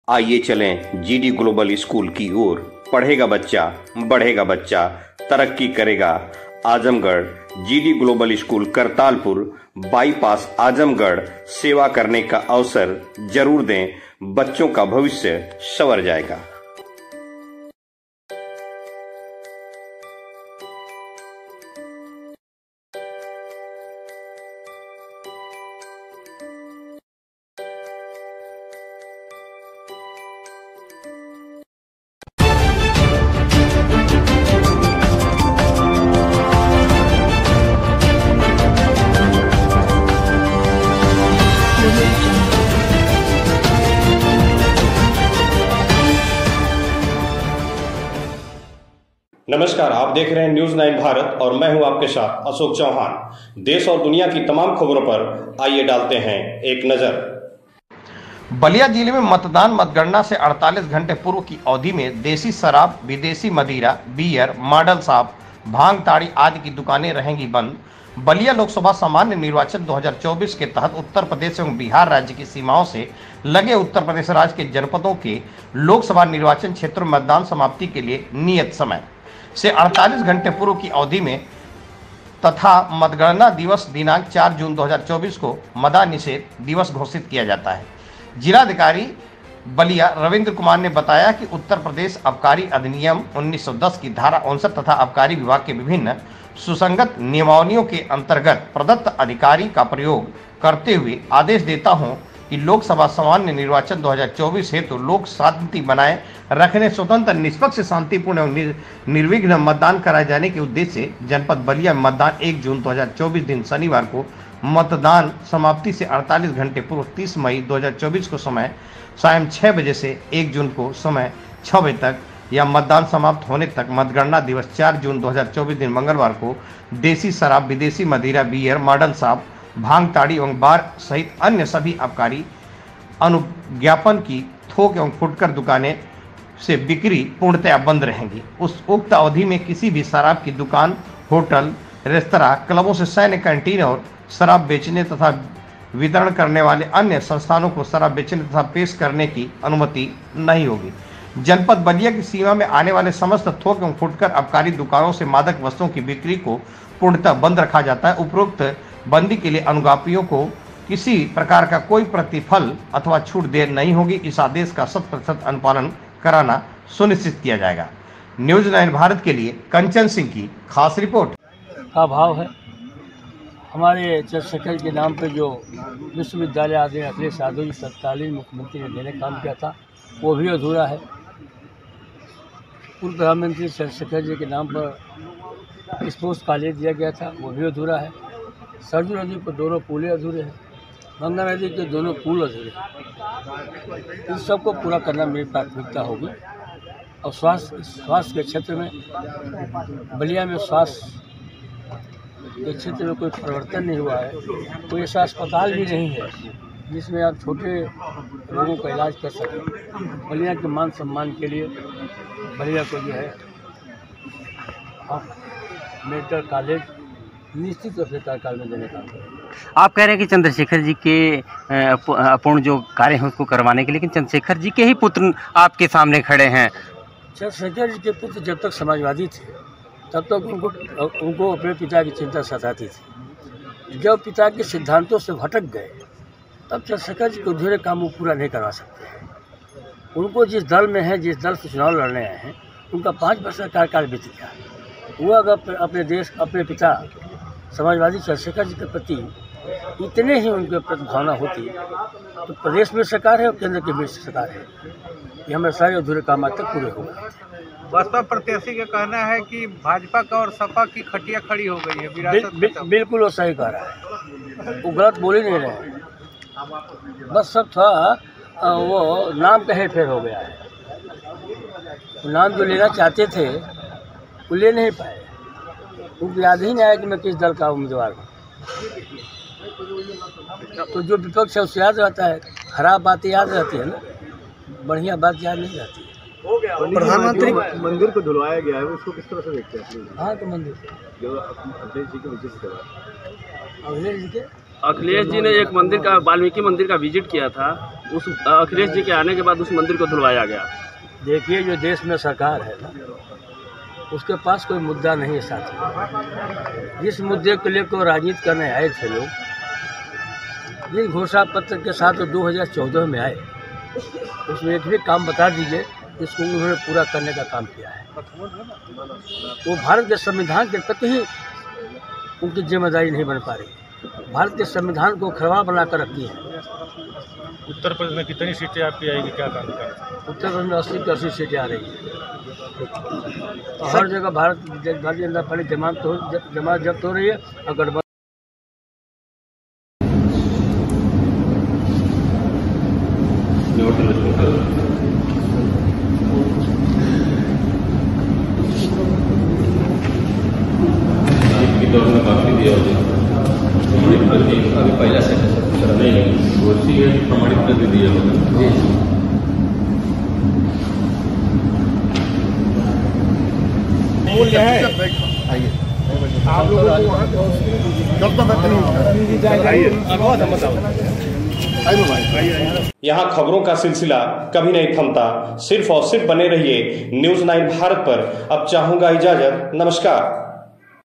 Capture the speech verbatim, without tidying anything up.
आइए चलें GD global school की ओर। पढ़ेगा बच्चा, बढ़ेगा बच्चा, तरक्की करेगा Azamgarh. GD global school Kartalpur bypass Azamgarh. सेवा करने का अवसर जरूर दें, बच्चों का भविष्य संवर जाएगा। नमस्कार, आप देख रहे हैं न्यूज नाइन भारत और मैं हूं आपके साथ अशोक चौहान। देश और दुनिया की तमाम खबरों पर आइए डालते हैं एक नजर। बलिया जिले में मतदान मतगणना से अड़तालीस घंटे पूर्व की अवधि में देसी शराब, विदेशी मदिरा, बियर, मॉडल शॉप, भांग ताड़ी आदि की दुकानें रहेंगी बंद। बलिया लोकसभा सामान्य निर्वाचन दो हज़ार चौबीस के तहत उत्तर प्रदेश एवं बिहार राज्य की सीमाओं से लगे उत्तर प्रदेश राज्य के जनपदों के लोकसभा निर्वाचन क्षेत्रों में मतदान समाप्ति के लिए नियत समय से अड़तालीस घंटे पूर्व की अवधि में तथा मतगणना दिवस दिनांक चार जून दो हज़ार चौबीस को मदा निषेध दिवस घोषित किया जाता है। जिलाधिकारी बलिया रविंद्र कुमार ने बताया कि उत्तर प्रदेश आबकारी अधिनियम उन्नीस सौ दस की धारा उनसठ तथा आबकारी विभाग के विभिन्न सुसंगत नियमावलियों के अंतर्गत प्रदत्त अधिकारी का प्रयोग करते हुए आदेश देता हूं कि लोकसभा सामान्य निर्वाचन दो हज़ार चौबीस हेतु तो लोक शांति बनाए रखने, स्वतंत्र, निष्पक्ष, शांतिपूर्ण एवं निर्विघ्न मतदान कराए जाने के उद्देश्य से जनपद बलिया में मतदान एक जून दो हज़ार चौबीस दिन शनिवार को मतदान समाप्ति से अड़तालीस घंटे पूर्व तीस मई दो हज़ार चौबीस को समय सायं छह बजे से एक जून को समय छह बजे तक या मतदान समाप्त होने तक मतगणना दिवस चार जून दो हज़ार चौबीस दिन मंगलवार को देसी शराब, विदेशी मदिरा, बियर, मॉडल शॉप, भांग ताड़ी एवं बार सहित अन्य सभी आबकारी अनुज्ञापन की थोक एवं फुटकर दुकानें से बिक्री पूर्णतया बंद रहेंगी। उस उक्त अवधि में किसी भी शराब की दुकान, होटल, रेस्तरां, क्लबों से सैन्य कैंटीन और शराब बेचने तथा वितरण करने वाले अन्य संस्थानों को शराब बेचने तथा पेश करने की अनुमति नहीं होगी। जनपद बलिया की सीमा में आने वाले समस्त थोक एवं फुटकर आबकारी दुकानों से मादक वस्तुओं की बिक्री को पूर्णतः बंद रखा जाता है। उपरोक्त बंदी के लिए अनुज्ञापियों को किसी प्रकार का कोई प्रतिफल अथवा छूट देर नहीं होगी। इस आदेश का शत प्रतिशत अनुपालन कराना सुनिश्चित किया जाएगा। न्यूज नाइन भारत के लिए कंचन सिंह की खास रिपोर्ट। का भाव है हमारे चंद्रशेखर के नाम पर जो विश्वविद्यालय आदि अखिलेश यादव जी तत्कालीन मुख्यमंत्री ने देने काम किया था, वो भी अधूरा है। पूर्व प्रधानमंत्री चंद्रशेखर जी के नाम पर स्पोर्ट्स कॉलेज दिया गया था, वो भी अधूरा है। सरजू नदी पर दोनों पुलें अधूरे हैं, गंगा नदी के दोनों पुल अधूरे हैं। इस सबको पूरा करना मेरी प्राथमिकता होगी। और स्वास्थ्य स्वास्थ्य के क्षेत्र में बलिया में स्वास्थ्य के क्षेत्र में कोई परिवर्तन नहीं हुआ है। कोई ऐसा अस्पताल भी नहीं है जिसमें आप छोटे लोगों का इलाज कर सकें। बलिया के मान सम्मान के लिए बलिया को जो है मेडिकल कॉलेज निश्चित रूप से कार्यकाल में देने का। आप कह रहे हैं कि चंद्रशेखर जी के अपूर्ण जो कार्य हैं उसको करवाने के, लेकिन चंद्रशेखर जी के ही पुत्र आपके सामने खड़े हैं। चंद्रशेखर जी के पुत्र जब तक समाजवादी थे तब तक उनको उनको अपने पिता की चिंता सताती थी। जब पिता के सिद्धांतों से भटक गए तब चंद्रशेखर जी के अधूरे काम वो पूरा नहीं करवा सकते हैं। उनको जिस दल में है, जिस दल से चुनाव लड़ने आए हैं, उनका पाँच वर्ष का कार्यकाल बीत गया। वो अगर अपने देश, अपने पिता समाजवादी चंद्रशेखर जी के प्रति इतने ही उनके प्रति भावना होती तो प्रदेश में सरकार है और केंद्र के बीच सरकार है, ये हमारे सारे अधूरे काम आज तक पूरे हो गए। बसपा प्रत्याशी का कहना है कि भाजपा का और सपा की खटिया खड़ी हो गई है विरासत। बिल, बिल, बिल्कुल वो सही कह रहा है, वो गलत बोल ही नहीं रहे हैं। बस सब थोड़ा वो नाम का हेरफेर हो गया है। नाम जो लेना चाहते थे वो ले नहीं पाए। उनको याद ही नहीं आया कि मैं किस दल का उम्मीदवार हूँ। तो जो विपक्ष है उससे याद रहता है, खराब बातें याद रहती है ना, बढ़िया बात याद नहीं रहती है। प्रधानमंत्री मंदिर को धुलवाया गया है, उसको किस तरह से देखते हैं? हाँ, तो मंदिर जो अखिलेश जी के विजय से अखिलेश जी के अखिलेश जी ने एक मंदिर का, वाल्मीकि मंदिर का विजिट किया था। उस अखिलेश जी के आने के बाद उस मंदिर को धुलवाया गया। देखिए, जो देश में सरकार है ना, उसके पास कोई मुद्दा नहीं है साथी। जिस मुद्दे को लेकर राजनीति करने आए थे लोग, जिस घोषणा पत्र के साथ तो दो हज़ार चौदह में आए, उसमें एक भी काम बता दीजिए इसको उन्होंने पूरा करने का काम किया है। वो भारत के संविधान के प्रति ही उनकी जिम्मेदारी नहीं बन पा रही। भारत के संविधान को खराब बनाकर रखी है। उत्तर प्रदेश में कितनी सीटें आपकी आएगी, क्या काम करें? उत्तर प्रदेश में अस्सी की अस्सी सीटें आ रही हैं। हर जगह भारत भारतीय जनता पार्टी जमात तो जमात जब्त हो रही है और गठबंधन काफी दिया अभी पहला से नहीं गोची है प्रमाणित कर दिया होगा। आप लोगों को यहाँ खबरों का सिलसिला कभी नहीं थमता। सिर्फ और सिर्फ बने रहिए न्यूज़ नाइन भारत पर। अब चाहूंगा इजाजत। नमस्कार।